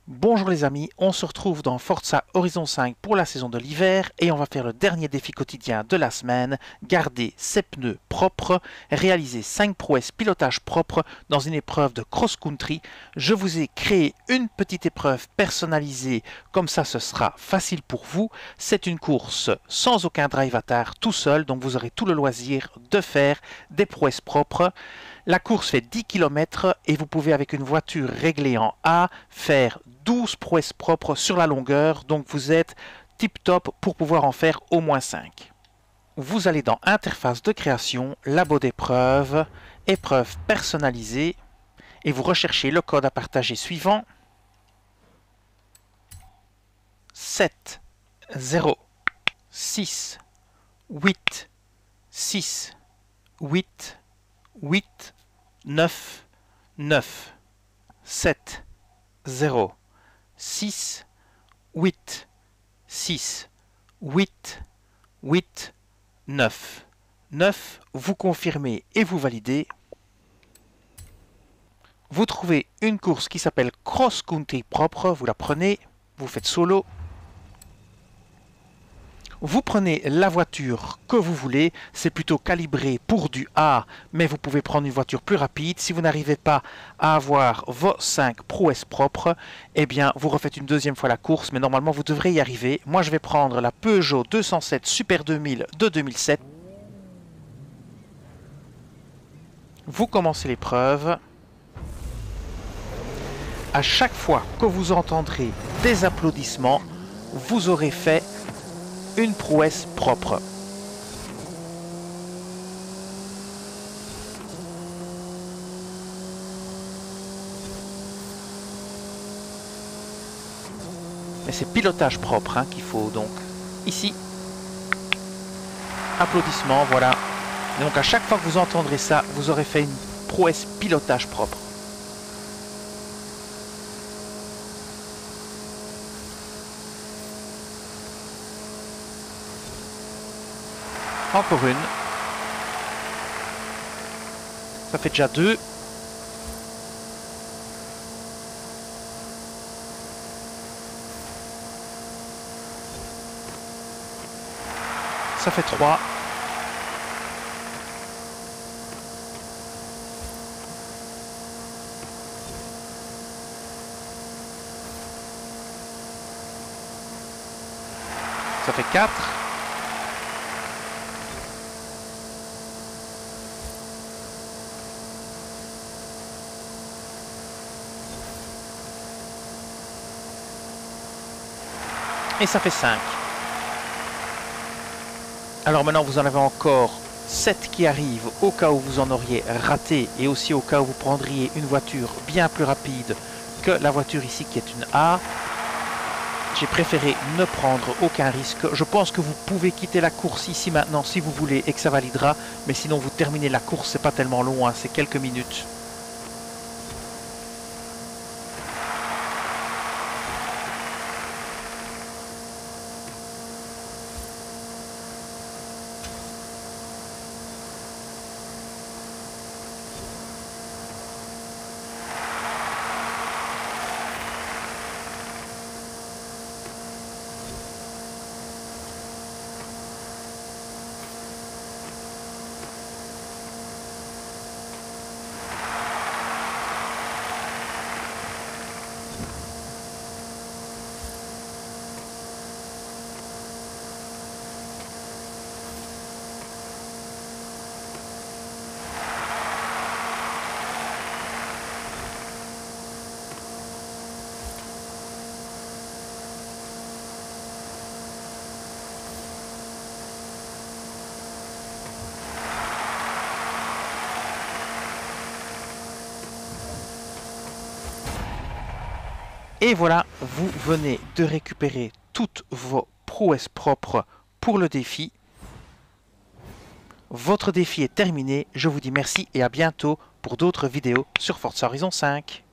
Bonjour les amis, on se retrouve dans Forza Horizon 5 pour la saison de l'hiver et on va faire le dernier défi quotidien de la semaine, garder ses pneus propres, réaliser 5 prouesses pilotage propre dans une épreuve de cross-country. Je vous ai créé une petite épreuve personnalisée, comme ça ce sera facile pour vous. C'est une course sans aucun drive attard tout seul, donc vous aurez tout le loisir de faire des prouesses propres. La course fait 10 km et vous pouvez avec une voiture réglée en A faire 12 prouesses propres sur la longueur, donc vous êtes tip top pour pouvoir en faire au moins 5. Vous allez dans interface de création, labo d'épreuve, épreuve personnalisée et vous recherchez le code à partager suivant 7 0 6 8 6 8 8 9 9 7 0 6 8 6 8 8 9 9. Vous confirmez et vous validez. Vous trouvez une course qui s'appelle Cross Country propre, vous la prenez, vous faites solo. Vous prenez la voiture que vous voulez, c'est plutôt calibré pour du A, mais vous pouvez prendre une voiture plus rapide. Si vous n'arrivez pas à avoir vos 5 prouesses propres, eh bien vous refaites une deuxième fois la course, mais normalement vous devrez y arriver. Moi je vais prendre la Peugeot 207 Super 2000 de 2007. Vous commencez l'épreuve. À chaque fois que vous entendrez des applaudissements, vous aurez fait une prouesse propre. Mais c'est pilotage propre qu'il faut donc. Ici, applaudissements, voilà. Et donc à chaque fois que vous entendrez ça, vous aurez fait une prouesse pilotage propre. Encore une. Ça fait déjà 2. Ça fait 3. Ça fait 4. Et ça fait 5. Alors maintenant vous en avez encore 7 qui arrivent au cas où vous en auriez raté et aussi au cas où vous prendriez une voiture bien plus rapide que la voiture ici qui est une A. J'ai préféré ne prendre aucun risque. Je pense que vous pouvez quitter la course ici maintenant si vous voulez et que ça validera. Mais sinon vous terminez la course, c'est pas tellement long, c'est quelques minutes. Et voilà, vous venez de récupérer toutes vos prouesses propres pour le défi. Votre défi est terminé, je vous dis merci et à bientôt pour d'autres vidéos sur Forza Horizon 5.